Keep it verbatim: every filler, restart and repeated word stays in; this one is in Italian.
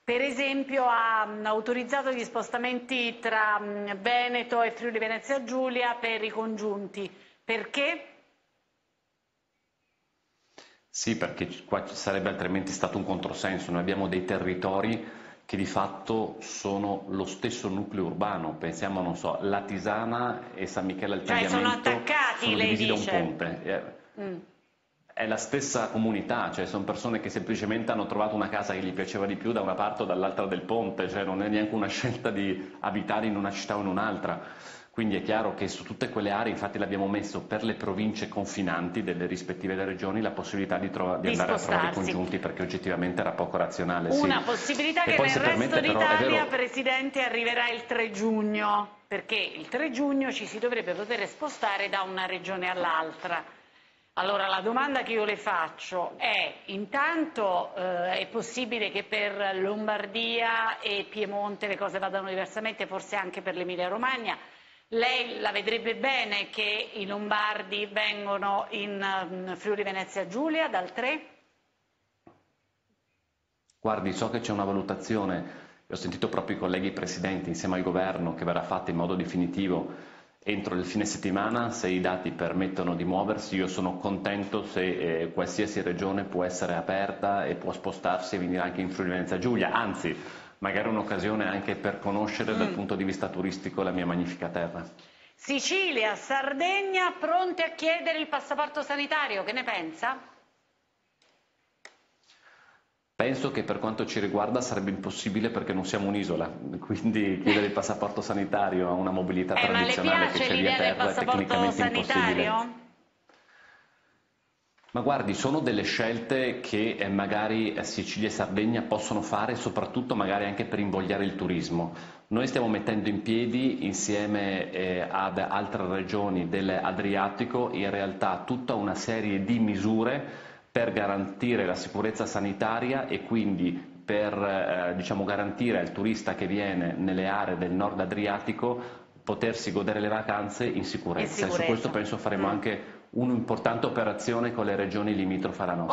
per esempio ha autorizzato gli spostamenti tra Veneto e Friuli Venezia Giulia per i congiunti. Perché? Sì, perché qua ci sarebbe altrimenti stato un controsenso. Noi abbiamo dei territori che di fatto sono lo stesso nucleo urbano. Pensiamo, non so, La Tisana e San Michele al Cioè sono Tagliamento attaccati, sono lei divisi da un dice? ponte. Eh, Mm. È la stessa comunità, cioè sono persone che semplicemente hanno trovato una casa che gli piaceva di più da una parte o dall'altra del ponte, cioè non è neanche una scelta di abitare in una città o in un'altra. Quindi è chiaro che su tutte quelle aree, infatti l'abbiamo messo per le province confinanti delle rispettive regioni, la possibilità di, di Di andare a trovare i spostarsi. congiunti, perché oggettivamente era poco razionale. Sì. Una possibilità E che poi nel se resto permette però è d'Italia, vero. Presidente, arriverà il tre giugno, perché il tre giugno ci si dovrebbe poter spostare da una regione all'altra. Allora la domanda che io le faccio è, intanto eh, è possibile che per Lombardia e Piemonte le cose vadano diversamente, forse anche per l'Emilia Romagna? Lei la vedrebbe bene che i lombardi vengono in um, Friuli Venezia Giulia dal tre? Guardi, so che c'è una valutazione, ho sentito proprio i colleghi presidenti insieme al governo che verrà fatta in modo definitivo entro il fine settimana. Se i dati permettono di muoversi, io sono contento se eh, qualsiasi regione può essere aperta e può spostarsi e venire anche in Friuli Venezia Giulia, anzi magari un'occasione anche per conoscere dal Mm. punto di vista turistico la mia magnifica terra. Sicilia, Sardegna, pronte a chiedere il passaporto sanitario, che ne pensa? Penso che per quanto ci riguarda sarebbe impossibile perché non siamo un'isola, quindi chiedere il passaporto sanitario a una mobilità Eh, ma le tradizionale che piace c'è via l'idea del terra è passaporto tecnicamente impossibile. sanitario? Ma guardi, sono delle scelte che eh, magari eh, Sicilia e Sardegna possono fare, soprattutto magari anche per invogliare il turismo. Noi stiamo mettendo in piedi, insieme eh, ad altre regioni dell'Adriatico, in realtà tutta una serie di misure per garantire la sicurezza sanitaria e quindi per eh, diciamo, garantire al turista che viene nelle aree del nord Adriatico potersi godere le vacanze in In sicurezza. E su questo sicurezza. penso faremo Mm. anche un'importante operazione con le regioni limitrofe alla nostra.